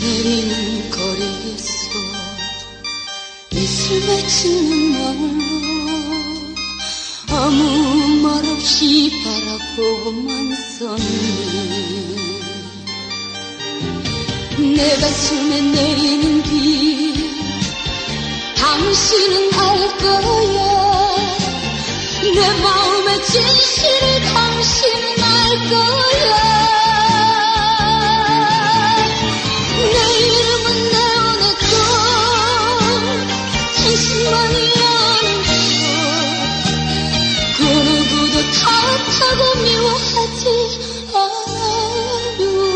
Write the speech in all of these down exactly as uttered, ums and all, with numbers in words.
내리는 거리에서 이슬 맺힌 마을로 아무 말 없이 바라보고만 섰네. 내 가슴에 내리는 비 당신은 알 거야. 내 마음의 진실을 당신은 알 거야. 내 이름은 내어내고 당신만이 아는 것 그 누구도 탓하고 미워하지 않아요.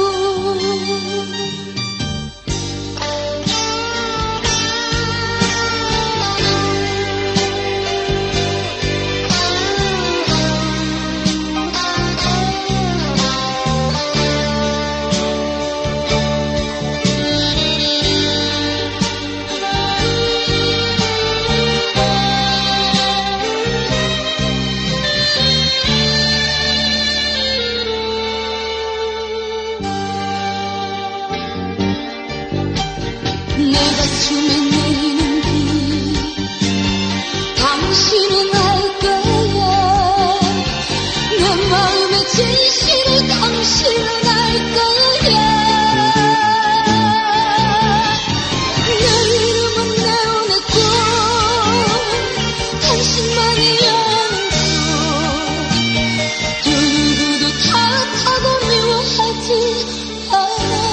내 가슴에 내리는 비 당신은 알 거야. 내 마음의 진실을 당신은 알 거야. 내 이름은 내어내고 당신만이 아는 것 그 누구도 탓하고 미워하지 않아요.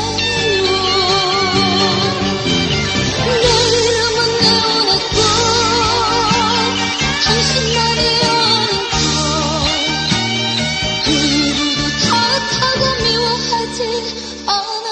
그 누구도 탓하고 미워하지 않아.